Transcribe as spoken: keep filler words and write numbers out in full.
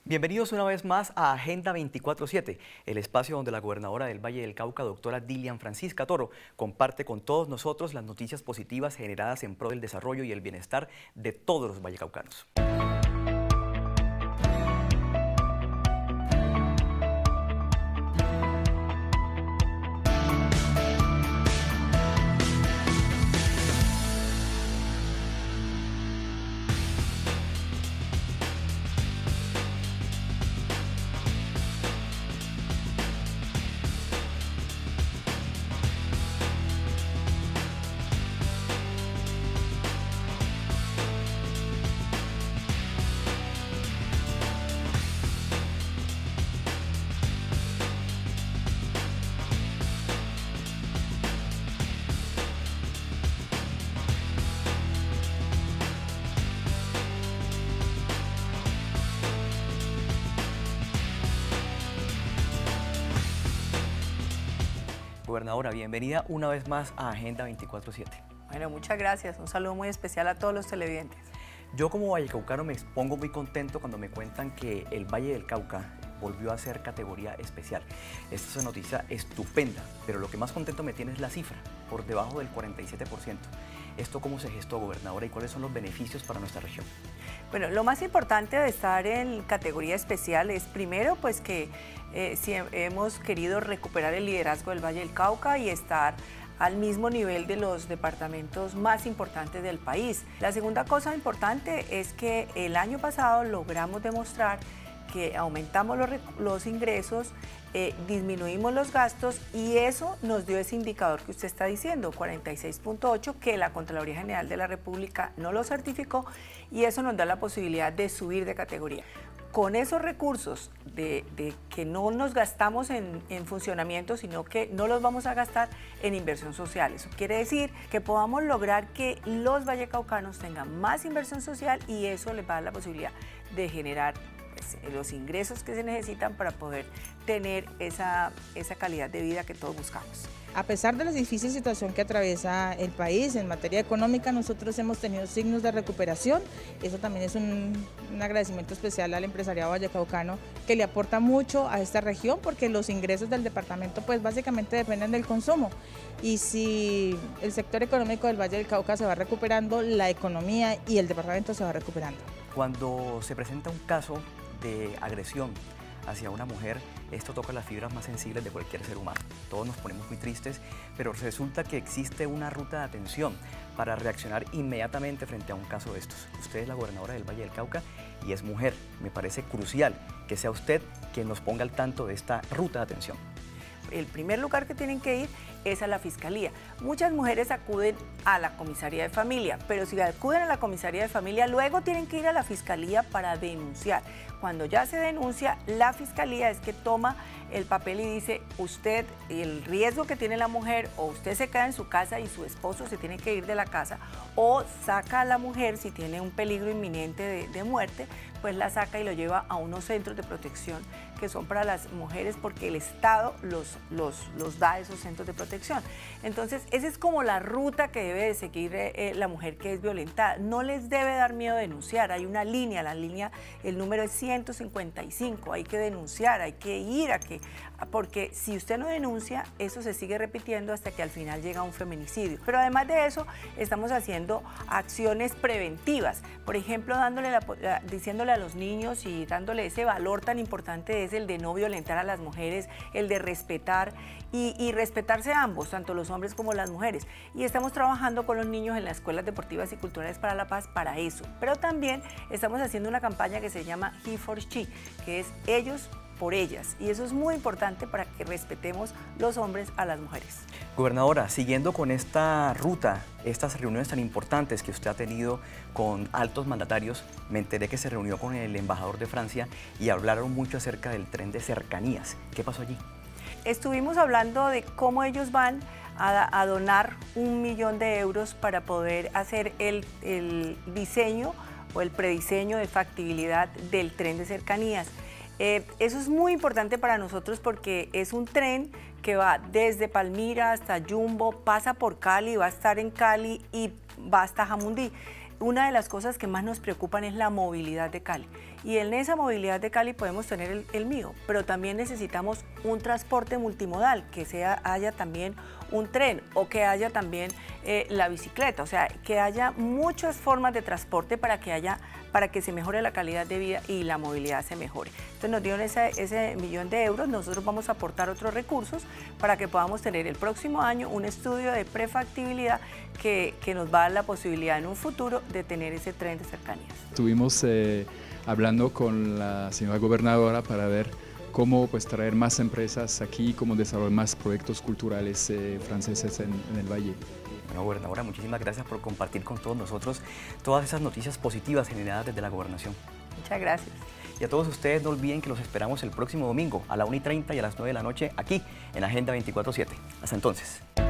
Bienvenidos una vez más a Agenda veinticuatro siete, el espacio donde la gobernadora del Valle del Cauca, doctora Dilian Francisca Toro, comparte con todos nosotros las noticias positivas generadas en pro del desarrollo y el bienestar de todos los vallecaucanos. Gobernadora, bienvenida una vez más a Agenda veinticuatro siete. Bueno, muchas gracias. Un saludo muy especial a todos los televidentes. Yo como vallecaucano me expongo muy contento cuando me cuentan que el Valle del Cauca volvió a ser categoría especial. Esta es una noticia estupenda, pero lo que más contento me tiene es la cifra, por debajo del cuarenta y siete por ciento. ¿Esto cómo se gestó, gobernadora, y cuáles son los beneficios para nuestra región? Bueno, lo más importante de estar en categoría especial es primero pues que eh, si hemos querido recuperar el liderazgo del Valle del Cauca y estar al mismo nivel de los departamentos más importantes del país. La segunda cosa importante es que el año pasado logramos demostrar que aumentamos los, los ingresos, eh, disminuimos los gastos y eso nos dio ese indicador que usted está diciendo, cuarenta y seis punto ocho, que la Contraloría General de la República no lo certificó y eso nos da la posibilidad de subir de categoría. Con esos recursos de, de que no nos gastamos en, en funcionamiento, sino que no los vamos a gastar en inversión social. Eso quiere decir que podamos lograr que los vallecaucanos tengan más inversión social y eso les va a dar la posibilidad de generar los ingresos que se necesitan para poder tener esa, esa calidad de vida que todos buscamos. A pesar de la difícil situación que atraviesa el país en materia económica, nosotros hemos tenido signos de recuperación. Eso también es un, un agradecimiento especial al empresariado vallecaucano que le aporta mucho a esta región porque los ingresos del departamento pues básicamente dependen del consumo. Y si el sector económico del Valle del Cauca se va recuperando, la economía y el departamento se va recuperando. Cuando se presenta un caso de agresión hacia una mujer, esto toca las fibras más sensibles de cualquier ser humano. Todos nos ponemos muy tristes, pero resulta que existe una ruta de atención para reaccionar inmediatamente frente a un caso de estos. Usted es la gobernadora del Valle del Cauca y es mujer. Me parece crucial que sea usted quien nos ponga al tanto de esta ruta de atención. El primer lugar que tienen que ir es a la Fiscalía. Muchas mujeres acuden a la Comisaría de Familia, pero si acuden a la Comisaría de Familia, luego tienen que ir a la Fiscalía para denunciar. Cuando ya se denuncia, la Fiscalía es que toma el papel y dice, usted, el riesgo que tiene la mujer, o usted se queda en su casa y su esposo se tiene que ir de la casa, o saca a la mujer si tiene un peligro inminente de, de muerte, pues la saca y lo lleva a unos centros de protección que son para las mujeres porque el Estado los, los, los da a esos centros de protección. Entonces, esa es como la ruta que debe de seguir eh, la mujer que es violentada. No les debe dar miedo denunciar, hay una línea, la línea, el número es ciento cincuenta y cinco, hay que denunciar, hay que ir a que, porque si usted no denuncia, eso se sigue repitiendo hasta que al final llega un feminicidio. Pero además de eso, estamos haciendo acciones preventivas, por ejemplo, dándole la, diciéndole a los niños y dándole ese valor tan importante es el de no violentar a las mujeres, el de respetar y, y respetarse ambos, tanto los hombres como las mujeres. Y estamos trabajando con los niños en las escuelas deportivas y culturales para la paz para eso. Pero también estamos haciendo una campaña que se llama He for She, que es ellos por ellas. Y eso es muy importante para que respetemos los hombres a las mujeres. Gobernadora, siguiendo con esta ruta, estas reuniones tan importantes que usted ha tenido con altos mandatarios, me enteré que se reunió con el embajador de Francia y hablaron mucho acerca del tren de cercanías. ¿Qué pasó allí? Estuvimos hablando de cómo ellos van a, a donar un millón de euros para poder hacer el, el diseño o el prediseño de factibilidad del tren de cercanías. Eh, eso es muy importante para nosotros porque es un tren que va desde Palmira hasta Jumbo, pasa por Cali, va a estar en Cali y va hasta Jamundí. una de las cosas que más nos preocupan es la movilidad de Cali. Y en esa movilidad de Cali podemos tener el, el mío, pero también necesitamos un transporte multimodal, que sea, haya también un tren o que haya también eh, la bicicleta, o sea, que haya muchas formas de transporte para que haya, para que se mejore la calidad de vida y la movilidad se mejore. Entonces nos dieron ese, ese millón de euros, nosotros vamos a aportar otros recursos para que podamos tener el próximo año un estudio de prefactibilidad que, que nos va a dar la posibilidad en un futuro de tener ese tren de cercanías. Estuvimos eh, hablando con la señora gobernadora para ver cómo pues, traer más empresas aquí, cómo desarrollar más proyectos culturales eh, franceses en, en el Valle. Bueno, gobernadora, muchísimas gracias por compartir con todos nosotros todas esas noticias positivas generadas desde la gobernación. Muchas gracias. Y a todos ustedes no olviden que los esperamos el próximo domingo a la una y treinta y a las nueve de la noche aquí en Agenda veinticuatro siete. Hasta entonces.